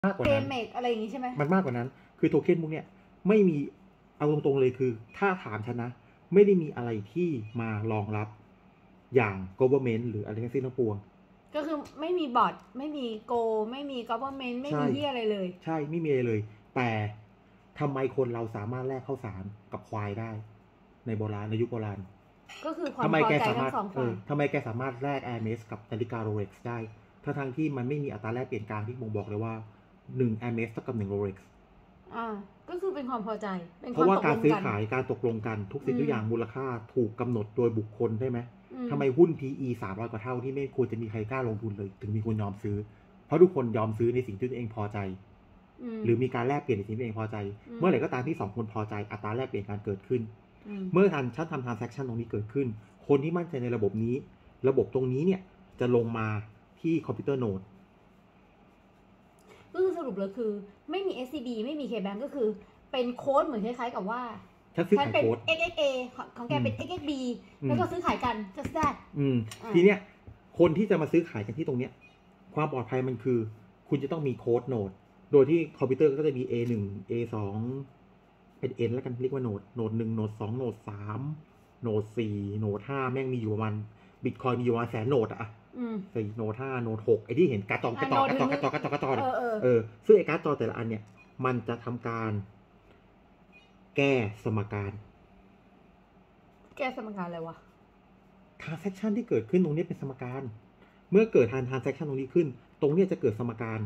มากกว่านั้นเมกอะไรอย่างงี้ใช่ไหมมันมากกว่านั้นคือโทเค็นพวกเนี้ยไม่มีเอาตรงๆเลยคือถ้าถามฉันนะไม่ได้มีอะไรที่มารองรับอย่าง government หรืออะไรทั้งสิ้นทั้งปวงก็คือไม่มีบอทไม่มีโกไม่มี government ไม่มีเหี้ยอะไรเลยใช่ไม่มีอะไรเลยแต่ทำไมคนเราสามารถแลกข้าวสารกับควายได้ในโบราณในยุคโบราณก็คือความพอใจทั้งสองฝ่ายทำไมแกสามารถแลก Hermes กับนาฬิกา Rolex ได้ทั้งที่มันไม่มีอัตราแลกเปลี่ยนกลางที่บ่งบอกเลยว่า1 Hermes เท่ากับ1 Rolex ก็คือเป็นความพอใจเพราะว่าการซื้อขายการตกลงกันทุกสิ่งทุกอย่างมูลค่าถูกกำหนดโดยบุคคลใช่ไหมทำไมหุ้น PE 300 กว่าเท่าที่ไม่ควรจะมีใครกล้าลงทุนเลยถึงมีคนยอมซื้อเพราะทุกคนยอมซื้อในสิ่งที่ตัวเองพอใจหรือมีการแลกเปลี่ยนในสิ่งที่ตัวเองพอใจเมื่อไหร่ก็ตามที่2คนพอใจอัตราแลกเปลี่ยนการเกิดขึ้นเมื่อฉันทำ transaction ตรงนี้เกิดขึ้นคนที่มั่นใจในระบบนี้ระบบตรงนี้เนี่ยจะลงมาที่คอมพิวเตอร์โนดก็คือสรุปเลยคือไม่มี SCB ไม่มี KBank ก็คือเป็นโค้ดเหมือนคล้ายๆกับว่าฉันเป็น XXA ของแกเป็น XXB แล้วก็ซื้อขายกัน just that ทีเนี้ยคนที่จะมาซื้อขายกันที่ตรงเนี้ยความปลอดภัยมันคือคุณจะต้องมีโค้ดโนดโดยที่คอมพิวเตอร์ก็จะมี A1 A2 เป็น N แล้วกันเรียกว่าโนด1โนด2โนด3โนด4โนด5แม่งมีอยู่ประมาณบิตคอยมีอยู่ประมาณ100,000โนดอะ4โนด5โนด6ไอ้ที่เห็นการ์ดจอซึ่งไอ้การ์ดจอแต่ละอันเนี่ยมันจะทำการแก้สมการอะไรวะ transaction ที่เกิดขึ้นตรงนี้เป็นสมการเมื่อเกิดtransaction ตรงนี้ขึ้นตรงนี้จะเกิดสมการ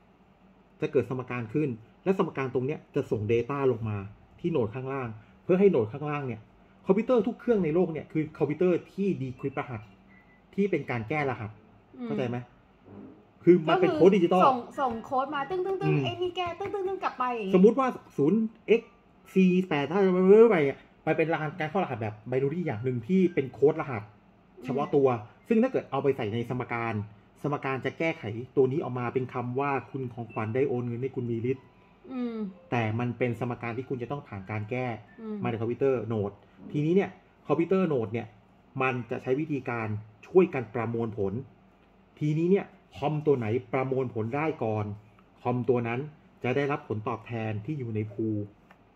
ขึ้นและสมการตรงนี้จะส่ง data ลงมาที่โหนดข้างล่างเพื่อให้โหนดข้างล่างเนี่ยคอมพิวเตอร์ทุกเครื่องในโลกเนี่ยคือคอมพิวเตอร์ที่ decrypt รหัสที่เป็นการแก้รหัสเข้าใจไหมคือมันเป็นโค้ดดิจิตอลส่งโค้ดมาตึ้งไอ้นี่แก้ตึ้งกลับไปสมมุติว่า 0xc8 ถ้าจะไปเป็นรหัสการเข้ารหัสแบบไบนารีอย่างหนึ่งที่เป็นโค้ดรหัสเฉพาะตัวซึ่งถ้าเกิดเอาไปใส่ในสมการจะแก้ไขตัวนี้ออกมาเป็นคำว่าคุณของขวัญได้โอนเงินให้คุณมีฤทธิ์แต่มันเป็นสมการที่คุณจะต้องผ่านการแก้มาในคอมพิวเตอร์โนดทีนี้เนี่ยคอมพิวเตอร์โนดเนี่ยมันจะใช้วิธีการช่วยกันประมวลผลทีนี้เนี่ยคอมตัวไหนประมวลผลได้ก่อนคอมตัวนั้นจะได้รับผลตอบแทนที่อยู่ในพูล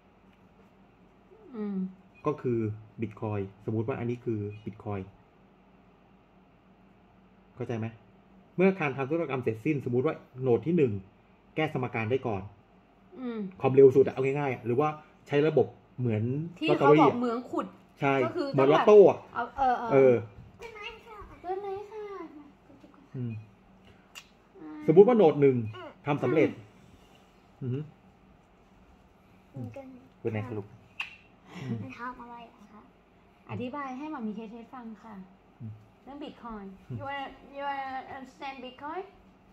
ก็คือบิตคอยสมมุติว่าอันนี้คือบิตคอยเข้าใจไหมเมื่อการทำธุรกรรมเสร็จสิ้นสมมุติว่าโหนดที่1แก้สมการได้ก่อนความเร็วสุดเอาง่ายๆหรือว่าใช้ระบบเหมือนที่เขาบอกเหมืองขุดใช่เหมือนลอตโต้อ่ะสมมุติว่าโหนด1ทำสำเร็จเป็นไงสรุปมันทำอะไรคะอธิบายให้หมามีเคสฟังค่ะเรื่อง Bitcoin you wanna understand Bitcoin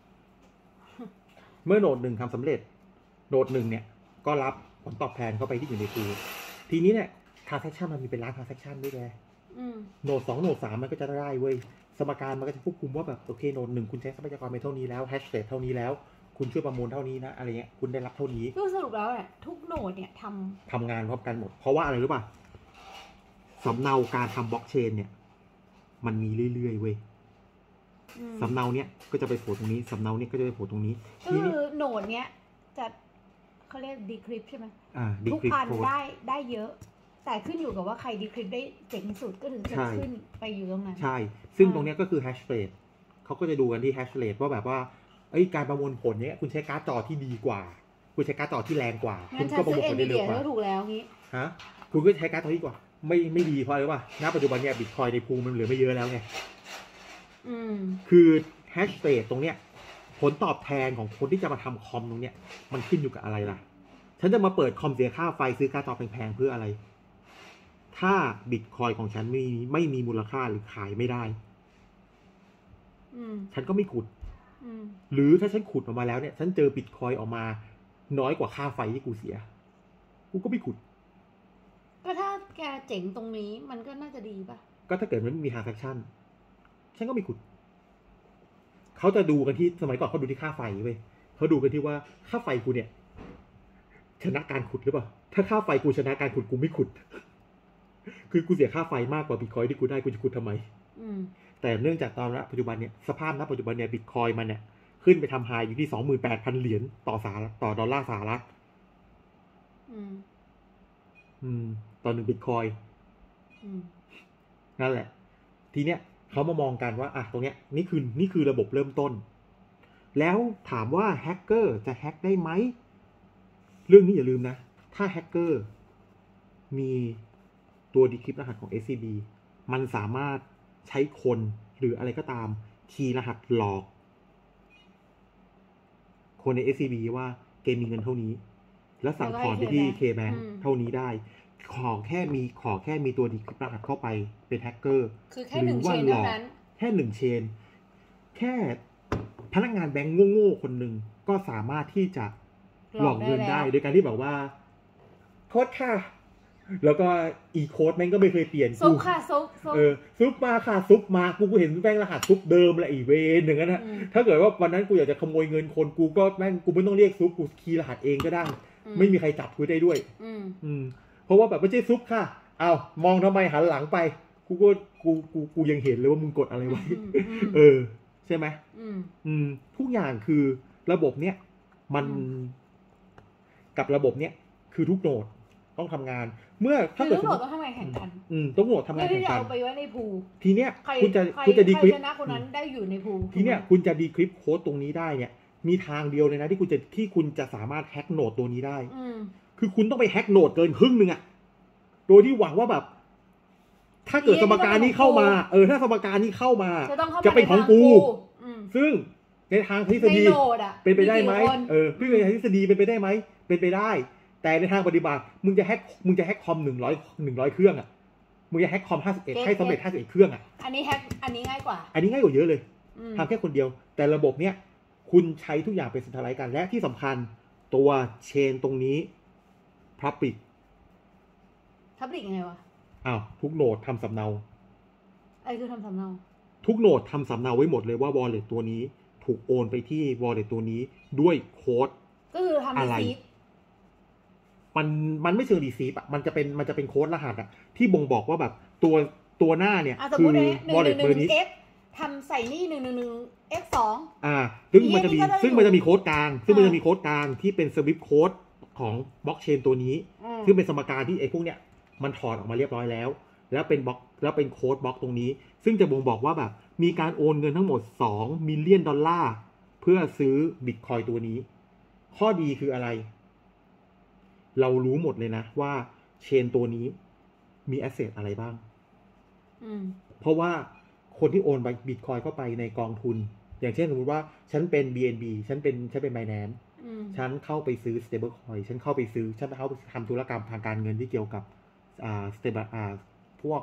เมื่อโหนด1ทำสำเร็จโหนด1เนี่ยก็รับผลตอบแทนเข้าไปที่อยู่ในพูลทีนี้เนี่ย transaction มันมีเป็นล้าน transaction ด้วยไงโหนด2โหนด3มันก็จะได้เว้ยสมการมันก็จะควบคุมว่าแบบโอเคโหนด1คุณใช้ทรัพยากรไปเท่านี้แล้ว hash rate เท่านี้แล้วคุณช่วยประมูลเท่านี้นะอะไรเงี้ยคุณได้รับเท่านี้ก็สรุปแล้วเนี่ยทุกโหนดเนี่ยทำงานพร้อมกันหมดเพราะว่าอะไรรู้ป่ะสำเนาการทำบล็อกเชนเนี่ยมันมีเรื่อยๆเว้ยสำเนาเนี้ยก็จะไปโผล่ตรงนี้สำเนาเนี้ยก็จะไปโผล่ตรงนี้คือโหนดเนี้ยจะเขาเรียก decrypt ใช่ไหมทุกพันได้เยอะแต่ขึ้นอยู่กับว่าใคร decrypt ได้เจ๋งสุดก็ถึงจะขึ้นไปอยู่ตรงนั้นใช่ซึ่งตรงเนี้ยก็คือ hash rate เขาก็จะดูกันที่ hash rate ว่าแบบว่าการประมวลผลเนี้ยคุณใช้การ์ดจอที่ดีกว่าคุณใช้การ์ดจอที่แรงกว่าคุณก็ประมวลผลได้เร็วกว่าถูกแล้วงี้คุณก็ใช้การ์ดจอที่กว่าไม่ดีเพราะอะไรวะณปัจจุบันเนี่ยบิตคอยในพูลมันเหลือไม่เยอะแล้วไงคือแฮชเรทตรงเนี้ยผลตอบแทนของคนที่จะมาทำคอมตรงเนี้ยมันขึ้นอยู่กับอะไรล่ะฉันจะมาเปิดคอมเสียค่าไฟซื้อการ์ดจอแพงๆเพื่ออะไรถ้าบิตคอยของฉันไม่มีมูลค่าหรือขายไม่ได้ฉันก็ไม่ขุดหรือถ้าฉันขุดออกมาแล้วเนี่ยฉันเจอบิตคอยออกมาน้อยกว่าค่าไฟที่กูเสียกูก็ไม่ขุดก็ถ้าแกเจ๋งตรงนี้มันก็น่าจะดีป่ะก็ถ้าเกิดมันไม่มี transaction ฉันก็ไม่ขุดเขาจะดูกันที่สมัยก่อนเขาดูที่ค่าไฟเว้ยเขาดูกันที่ว่าค่าไฟกูเนี่ยชนะการขุดหรือเปล่าถ้าค่าไฟกูชนะการขุดกูไม่ขุดคือกูเสียค่าไฟมากกว่าบิตคอยที่กูได้กูจะขุดทำไมแต่เนื่องจากตอนนี้ปัจจุบันเนี่ยสภาพณปัจจุบันเนี่ยบิตคอยมันเนี่ยขึ้นไปทำไฮอยู่ที่ 28,000 เหรียญต่อดอลลาร์สหรัฐต่อ1 Bitcoin นั่นแหละทีเนี้ยเขามามองกันว่าตรงเนี้ยนี่คือระบบเริ่มต้นแล้วถามว่าแฮกเกอร์จะแฮกได้ไหมเรื่องนี้อย่าลืมนะถ้าแฮกเกอร์มีตัวดีคริปต์รหัสของ SCB มันสามารถใช้คนหรืออะไรก็ตามคีย์รหัสหลอกคนใน SCB ว่าเกมมีเงินเท่านี้แล้วสั่งถอนไปที่ KBank เท่านี้ได้ขอแค่มีตัวดีคริปต์รหัสเข้าไปเป็นแฮกเกอร์คือแค่1เชนเท่านั้นแค่1เชนแค่พนักงานแบงก์โง่ๆคนหนึ่งก็สามารถที่จะหลอกเงินได้โดยการที่แบบว่าโค้ดค่ะแล้วก็อีโค้ดแม่งก็ไม่เคยเปลี่ยนซุปค่ะซุปมาค่ะซุปมากูเห็นแม่งรหัสซุปเดิมแหละอีเวนอย่างนั้นนะถ้าเกิดว่าวันนั้นกูอยากจะขโมยเงินคนกูก็แม่งกูไม่ต้องเรียกซุปกูคีย์รหัสเองก็ได้ไม่มีใครจับกูได้ด้วยเพราะว่าแบบไม่ใช่ซุปค่ะเอามองทำไมหันหลังไปกูยังเห็นเลยว่ามึงกดอะไรไว้ใช่ไหมทุกอย่างคือระบบเนี้ยมันกับระบบเนี้ยคือทุกโหนดต้องทำงานเมื่อถ้าเกิดทุกโหนดต้องทำงานแข่งกันต้องโหนดทำงานแข่งกันเอาไปไว้ในพูลทีเนี้ยคุณจะดีคริปชนะคนนั้นได้อยู่ในพูลทีเนี้ยคุณจะดีคริปโค้ดตรงนี้ได้เนี่ยมีทางเดียวเลยนะที่คุณจะสามารถแฮ็กโหนดตัวนี้ได้คือคุณต้องไปแฮ็กโหนดเกินครึ่งนึงอะโดยที่หวังว่าแบบถ้าเกิดสมการนี้เข้ามาถ้าสมการนี้เข้ามาจะเป็นของกูซึ่งในทางทฤษฎีเป็นไปได้ไหมพี่ในทางทฤษฎีเป็นไปได้ไหมเป็นไปได้แต่ในทางปฏิบัติมึงจะแฮ็กคอม100เครื่องอ่ะมึงจะแฮ็กคอม51ให้สำเร็จ51เครื่องอ่ะอันนี้ง่ายกว่าเยอะเลยทำแค่คนเดียวแต่ระบบเนี้ยคุณใช้ทุกอย่างเป็นเซ็นทรัลไลซ์กันและที่สำคัญตัวเชนตรงนี้พับปิดยังไงวะทุกโหนดทำสำเนาอะไรคือทำสำเนาทุกโหนดทำสำเนาไว้หมดเลยว่าวอลเล็ตตัวนี้ถูกโอนไปที่วอลเล็ตตัวนี้ด้วยโค้ดก็คือทำอะไรมันไม่เชิงรีซีฟอ่ะมันจะเป็นโค้ดรหัสอ่ะที่บ่งบอกว่าแบบตัวหน้าเนี่ยคือวอลเล็ตเบอร์นี้ทำใส่นี่111x2 ซึ่งมันจะมีโค้ดกลางที่เป็นสวิฟต์โค้ดของบล็อกเชนตัวนี้ซึ่งเป็นสมการที่ไอ้พวกเนี้ยมันถอดออกมาเรียบร้อยแล้วเป็นบล็อกแล้วเป็นโค้ดบล็อกตรงนี้ซึ่งจะบ่งบอกว่าแบบมีการโอนเงินทั้งหมด$2 มิลเลียนเพื่อซื้อบิตคอยตัวนี้ข้อดีคืออะไรเรารู้หมดเลยนะว่าเชนตัวนี้มีแอสเซทอะไรบ้างเพราะว่าคนที่โอนบิตคอยเข้าไปในกองทุนอย่างเช่นสมมติว่าฉันเป็น BNB ฉันเป็น Binance ฉันเข้าไปซื้อ stable coin ฉันเข้าไปทำธุรกรรมทางการเงินที่เกี่ยวกับพวก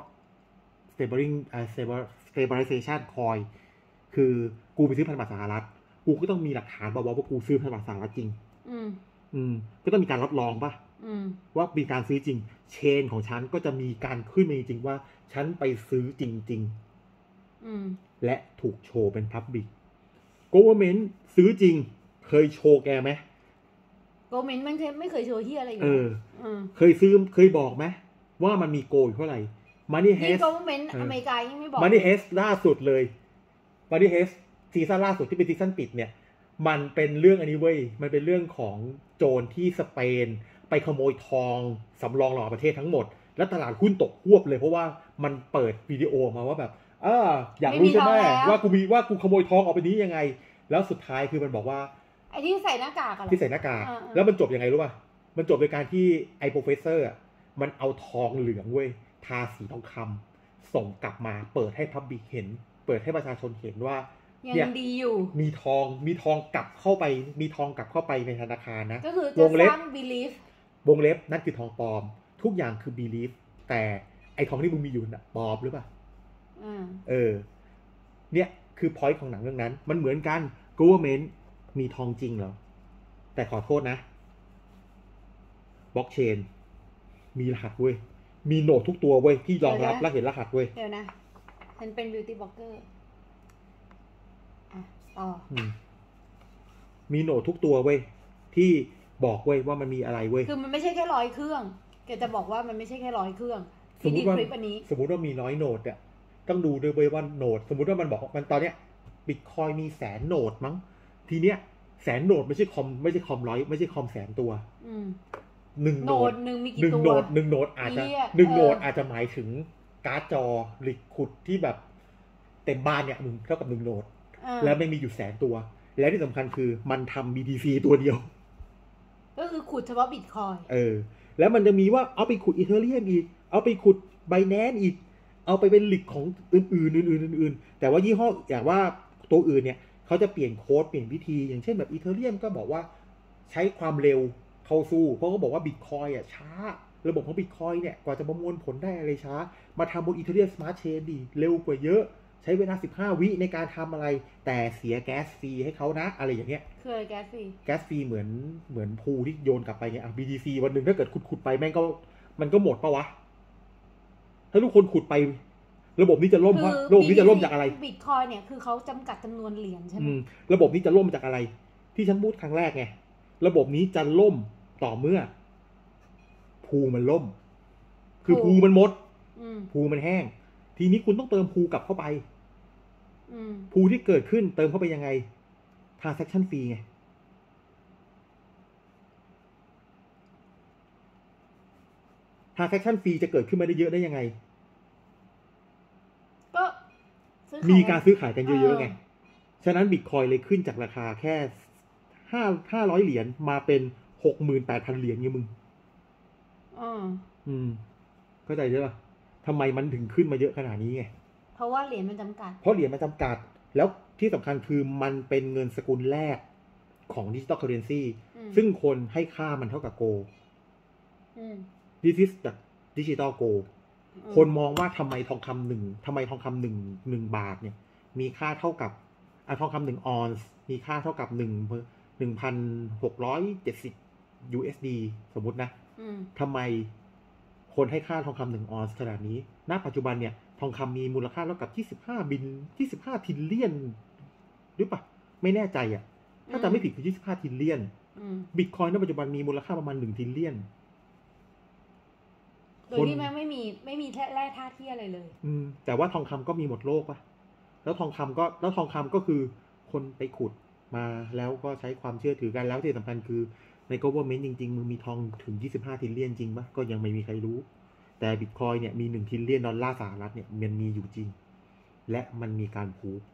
stabilization coin คือกูไปซื้อพันธบัตรสหรัฐกูก็ต้องมีหลักฐานบอกว่ากูซื้อพันธบัตรสหรัฐจริงก็ต้องมีการรับรองป่ะว่ามีการซื้อจริงเชนของฉันก็จะมีการขึ้นมาจริงว่าฉันไปซื้อจริงๆและถูกโชว์เป็น Public Government ซื้อจริงเคยโชว์แกไหม Government มันไม่เคยโชว์ที่อะไรอยู่เคยบอกไหมว่ามันมีโกอยู่เท่าไหร่ Money Heist Government อเมริกายังไม่บอก Money Heist ล่าสุดเลย Money Heist ซีซั่นล่าสุดที่เป็นซีซั่นปิดเนี่ยมันเป็นเรื่องอันนี้เว้ยมันเป็นเรื่องของโจรที่สเปนไปขโมยทองสำรองหล่อประเทศทั้งหมดแล้วตลาดหุ้นตกฮวบเลยเพราะว่ามันเปิดวิดีโอมาว่าแบบอยากรู้ใช่ไหมว่ากูขโมยทองออกไปนี้ยังไงแล้วสุดท้ายคือมันบอกว่าไอ้ที่ใส่หน้ากากที่ใส่หน้ากากแล้วมันจบยังไงรู้ป่ะมันจบโดยการที่ไอ้โปรเฟสเซอร์มันเอาทองเหลืองเว้ยทาสีทองคำส่งกลับมาเปิดให้พับบิกเห็นเปิดให้ประชาชนเห็นว่ายังดีอยู่มีทองกลับเข้าไปในธนาคารนะก็คือจะสร้าง belief วงเล็บนั่นคือทองปลอมทุกอย่างคือ belief แต่ไอทองที่มึงมีอยู่น่ะปลอมหรือเปล่าเนี่ยคือ point ของหนังเรื่องนั้นมันเหมือนกัน government มีทองจริงเหรอแต่ขอโทษนะบล็อกเชนมีรหัสเว้ยมีโนดทุกตัวเว้ยที่รองรับและเห็นรหัสเว้ยเดี๋ยวนะฉันเป็น beauty blogger มีโหนดทุกตัวเว้ยที่บอกเว้ยว่ามันมีอะไรเว้ยคือมันไม่ใช่แค่100 เครื่องแกจะบอกว่ามันไม่ใช่แค่100 เครื่องที่ดีคลิปอันนี้สมมุติว่ามี100โหนดอ่ะต้องดูด้วยเว้ยว่าโหนดสมมุติว่ามันบอกมันตอนเนี้ย Bitcoin มี100,000โหนดมั้งทีเนี้ยแสนโหนดไม่ใช่คอมร้อยไม่ใช่คอมแสนตัว1 โหนดมีกี่ตัว 1 โหนดอาจจะ1 โหนดอาจจะหมายถึงการ์ดจอหรือขุดที่แบบเต็มบ้านเนี่ยมึงเท่ากับ1 โหนดแล้วไม่มีอยู่แสนตัวและที่สำคัญคือมันทำ BTC ตัวเดียวก็คือขุดเฉพาะ Bitcoin แล้วมันจะมีว่าเอาไปขุด Ethereum อีกเอาไปขุด Binance อีกเอาไปเป็นหลิกของอื่นแต่ว่ายี่ห้ออย่างว่าตัวอื่นเนี่ยเขาจะเปลี่ยนโค้ดเปลี่ยนวิธีอย่างเช่นแบบ Ethereum ก็บอกว่าใช้ความเร็วเข้าสู้เพราะเขาบอกว่า Bitcoin ช้าระบบของ Bitcoin เนี่ยกว่าจะประมวลผลได้อะไรช้ามาทำบน Ethereum Smart Chain ดีเร็วกว่าเยอะใช้เวลา15 วิในการทำอะไรแต่เสียแก๊สฟรีให้เขานะอะไรอย่างเงี้ยคืออะไรแก๊สฟรีเหมือนพูที่โยนกลับไปเนี่ยBTC วันหนึ่งถ้าเกิดขุดไปแม่งก็มันก็หมดปะวะถ้าทุกคนขุดไประบบนี้จะล่มเพราะระบบนี้จะล่มจากอะไร Bitcoin เนี่ยคือเขาจำกัดจำนวนเหรียญใช่ไหมระบบนี้จะล่มจากอะไรที่ฉันพูดครั้งแรกไงระบบนี้จะล่มต่อเมื่อพูมันล่มคือพูมันหมดพูมันแห้งทีนี้คุณต้องเติมพูกลับเข้าไปพูที่เกิดขึ้นเติมเข้าไปยังไง transaction fee ไง transaction fee จะเกิดขึ้นมาได้เยอะได้ยังไงก็มีการซื้อขายกันเยอะๆไงฉะนั้น Bitcoin เลยขึ้นจากราคาแค่500 เหรียญมาเป็น 68,000 เหรียญไงมึงเข้าใจใช่ป่ะทำไมมันถึงขึ้นมาเยอะขนาดนี้ไงเพราะว่าเหรียญมันจำกัดแล้วที่สำคัญคือมันเป็นเงินสกุลแรกของดิจิตอลเคอเรนซีซึ่งคนให้ค่ามันเท่ากับโกThis is the digital gold คนมองว่าทำไมทองคำ1 บาทเนี่ยมีค่าเท่ากับทองคำ1 ออนซ์มีค่าเท่ากับ1,670 USD สมมุตินะทำไมคนให้ค่าทองคำ1 ออนซ์ขนาดนี้ณปัจจุบันเนี่ยทองคำมีมูลค่าเท่ากับ25 ทิลเลียนหรือปะไม่แน่ใจถ้าจำไม่ผิดคือ25 ทิลเลียนBitcoin ณปัจจุบันมีมูลค่าประมาณ1 ทิลเลียนโดยที่แม่ไม่มีแร่ธาตุที่อะไรเลยแต่ว่าทองคำก็มีหมดโลกป่ะแล้วทองคำก็คือคนไปขุดมาแล้วก็ใช้ความเชื่อถือกันแล้วที่สำคัญคือใน government จริงๆมึงมีทองถึง25 ทิลเลียนจริงป่ะก็ยังไม่มีใครรู้แต่ Bitcoin เนี่ยมี1 ทิลเลียนดอลลาร์สหรัฐเนี่ยมันมีอยู่จริงและมันมีการพูด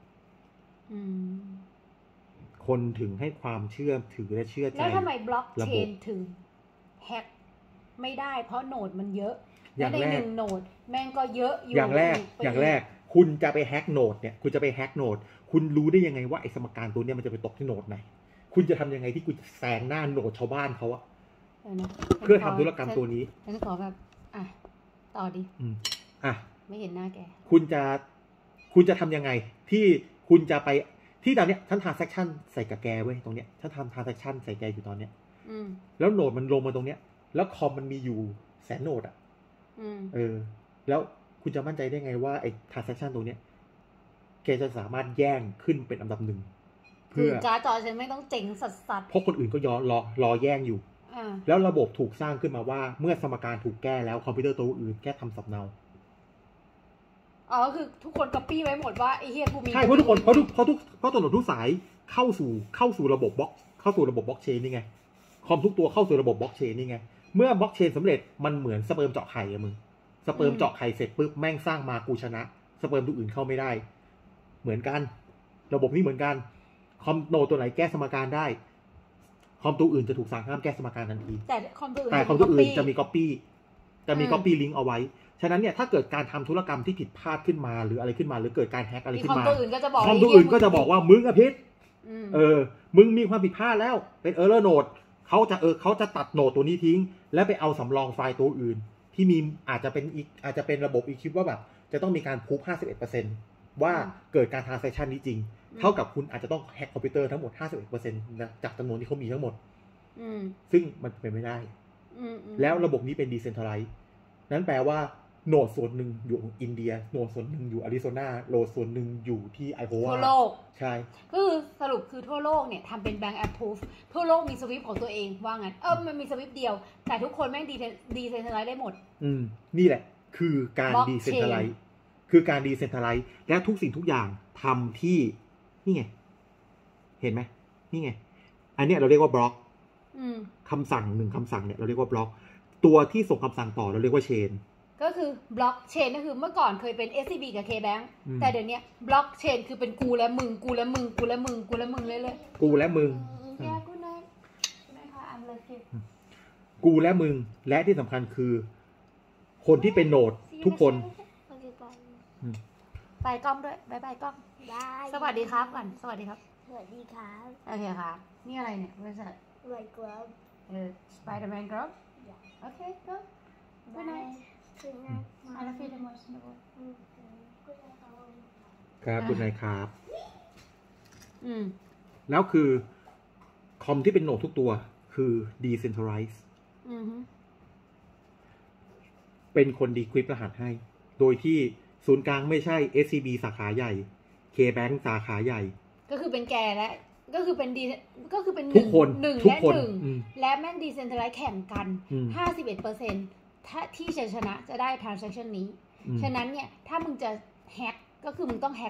คนถึงให้ความเชื่อถือและเชื่อใจแล้วทำไมบล็อกเชนถึงแฮกไม่ได้เพราะโหนดมันเยอะและใน1 โหนดแม่งก็เยอะอยู่อย่างแรกคุณจะไปแฮกโหนดเนี่ยคุณจะไปแฮกโหนดคุณรู้ได้ยังไงว่าไอ้สมการตัวเนี้ยมันจะไปตกที่โหนดไหนคุณจะทำยังไงที่คุณแซงหน้าโหนดชาวบ้านเขาเพื่อทำธุรกรรมตัวนี้ฉันขอแบบต่อดิไม่เห็นหน้าแกคุณจะทำยังไงที่คุณจะไปที่ตอนเนี้ยฉันtransactionใส่กับแกเว้ยตรงเนี้ยฉันทำtransactionใส่แกอยู่ตอนเนี้ยแล้วโหนดมันลงมาตรงเนี้ยแล้วคอมมันมีอยู่แสนโหนดแล้วคุณจะมั่นใจได้ไงว่าไอ้ transaction ตรงเนี้ยแกจะสามารถแย่งขึ้นเป็นอันดับ1เพื่อการ์ดจอฉันไม่ต้องเจ๋งสัสเพราะคนอื่นก็รอแย่งอยู่แล้วระบบถูกสร้างขึ้นมาว่าเมื่อสมการถูกแก้แล้วคอมพิวเตอร์ตัวอื่นแก้ทำสำเนาคือทุกคนก๊อปปี้ไว้หมดว่าไอ้เหี้ยกูมีใช่เพราะทุกคนเพราะตัวโหนดทุกสายเข้าสู่ระบบบล็อกเชนนี่ไงคอมทุกตัวเข้าสู่ระบบบล็อกเชนนี่ไงเมื่อบล็อกเชนสำเร็จมันเหมือนสเปิร์มเจาะไข่มึงสเปิร์มเจาะไข่เสร็จปุ๊บแม่งสร้างมากูชนะสเปิร์มตัวอื่นเข้าไม่ได้เหมือนกันระบบนี้เหมือนกันคอมโนตัวไหนแก้สมการได้คอมตัวอื่นจะถูกสั่งห้ามแก้สมการทันทีแต่คอมตัวอื่นจะมีก๊อปปี้ลิงก์เอาไว้ฉะนั้นเนี่ยถ้าเกิดการทำธุรกรรมที่ผิดพลาดขึ้นมาหรืออะไรขึ้นมาหรือเกิดการแฮกอะไรขึ้นมาคอมตัวอื่นก็จะบอกว่ามึงผิดมึงมีความผิดพลาดแล้วเป็นเออร์เลอร์โหนดเขาจะตัดโหนดตัวนี้ทิ้งแล้วไปเอาสำรองไฟล์ตัวอื่นที่มีอาจจะเป็นระบบอีกคิดว่าแบบจะต้องมีการพูฟ 51% ว่าเกิดการ transaction นี้จริงเท่ากับคุณอาจจะต้องแฮกคอมพิวเตอร์ทั้งหมด 51% จากจำนวนที่เขามีทั้งหมดซึ่งมันเป็นไม่ได้แล้วระบบนี้เป็น decentralized นั้นแปลว่าโหนดส่วนหนึ่งอยู่อินเดียโหนดส่วนหนึ่งอยู่อาริโซนาโหนดส่วนหนึ่งอยู่ที่ไอโอวาทั่วโลกใช่คือสรุปคือทั่วโลกเนี่ยทำเป็น bank approve ทั่วโลกมีสวิฟของตัวเองว่างั้นมันมีสวิฟเดียวแต่ทุกคนแม่งdecentralize ได้หมดนี่แหละคือการ decentralize และทุกสิ่งทุกอย่างทำที่นี่ไงเห็นไหมนี่ไงอันเนี้ยเราเรียกว่าบล็อกคำคำสั่ง1คำสั่งเนี่ยเราเรียกว่าบล็อกตัวที่ส่งคำสั่งต่อเราเรียกว่าเชนก็คือบล็อกเชนก็คือเมื่อก่อนเคยเป็น SCB กับ KBank แต่เดี๋ยวนี้บล็อกเชนคือเป็นกูและมึงกูและมึงกูและมึงกูและมึงเรื่อยๆกูและมึงแกกูนะไม่ค่ะอันเลยคือกูและมึงและที่สำคัญคือคนที่เป็นโนดทุกคนไปกล้องด้วยบายกล้องสวัสดีครับก่อนสวัสดีครับสวัสดีครับโอเคครับนี่อะไรเนี่ยบริษัทไวกรอบ Spider-Man Group โอเคก็good night I love you the most ครับคุณนายครับแล้วคือคอมที่เป็นโนดทุกตัวคือ decentralize เป็นคนดีคริปต์รหัสให้โดยที่ศูนย์กลางไม่ใช่ SCB สาขาใหญ่ KBank สาขาใหญ่ก็คือเป็นแกและก็คือเป็นดีก็คือเป็นทุกคนหนึ่งและหนึ่งและแม่ง decentralize แข่งกัน 51%ถ้าที่จะชนะจะได้ transaction นี้ฉะนั้นเนี่ยถ้ามึงจะแฮกก็คือมึงต้องแฮก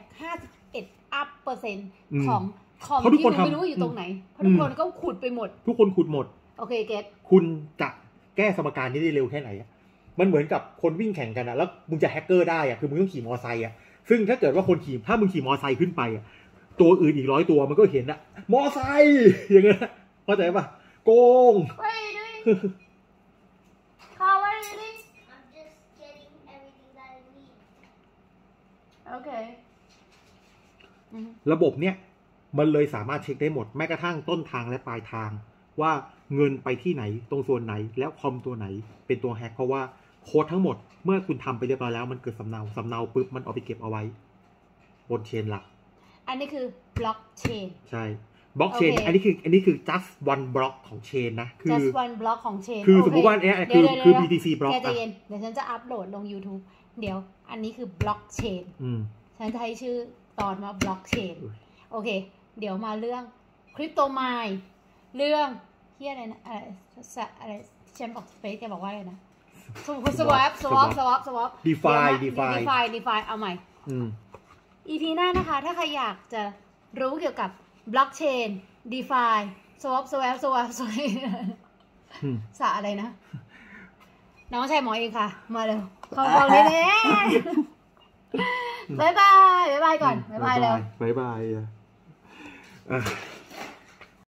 51% ของคอมที่มึงไม่รู้อยู่ตรงไหนเพราะทุกคนก็ขุดไปหมดทุกคนขุดหมดโอเคเก็ตคุณจะแก้สมการนี้ได้เร็วแค่ไหนมันเหมือนกับคนวิ่งแข่งกันแล้วมึงจะแฮกเกอร์ได้คือมึงต้องขี่มอไซค์ซึ่งถ้าเกิดว่าคนขี่ถ้ามึงขี่มอไซค์ขึ้นไปตัวอื่นอีก100ตัวมันก็เห็นมอไซค์อย่างเงี้ยเข้าใจป่ะโกงระบบเนี้ยมันเลยสามารถเช็คได้หมดแม้กระทั่งต้นทางและปลายทางว่าเงินไปที่ไหนตรงส่วนไหนแล้วคอมตัวไหนเป็นตัวแฮกเพราะว่าโค้ดทั้งหมดเมื่อคุณทำไปเรียบร้อยแล้วมันเกิดสำเนาปุ๊บมันเอาไปเก็บเอาไว้บนเชนหลักอันนี้คือบล็อกเชนใช่บล็อกเชนอันนี้คือ just one block ของเชนนะคือ just one block ของเชนคือสมมติว่าเนี่ยคือ BTC block เดี๋ยวฉันจะอัปโหลดลง YouTube เดี๋ยวอันนี้คือบล็อกเชนฉันจะให้ชื่อตอนว่าบล็อกเชนโอเคเดี๋ยวมาเรื่องคริปโตไมน์เรื่องเฮียอะไรนะอะไรฉันบอกเฟซแกบอกว่าอะไรนะสวอปDeFi เอาใหม่EP หน้านะคะถ้าใครอยากจะรู้เกี่ยวกับบล็อกเชน DeFi สวอปสะอะไรนะน้องชายหมอเองค่ะมาเร็วขอบคุณเลยบ๊ายบายก่อนบ๊ายบายแล้วบ๊ายบาย